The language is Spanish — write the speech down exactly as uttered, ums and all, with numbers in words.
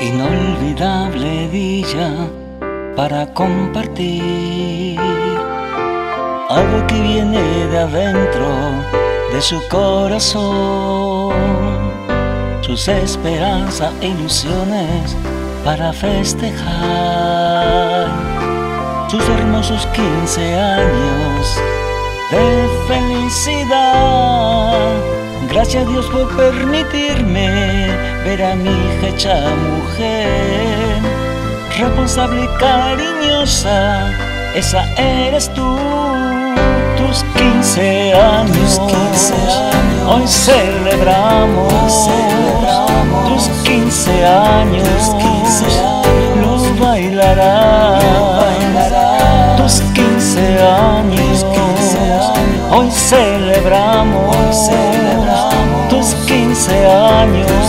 Inolvidable día para compartir algo que viene de adentro de su corazón, sus esperanzas e ilusiones para festejar sus hermosos quince años de felicidad. Gracias a Dios por permitirme ver a mi hija hecha mujer, responsable y cariñosa, esa eres tú. Tus quince años, hoy celebramos, tus quince años, los bailarás. Tus quince años, hoy celebramos, tus quince años.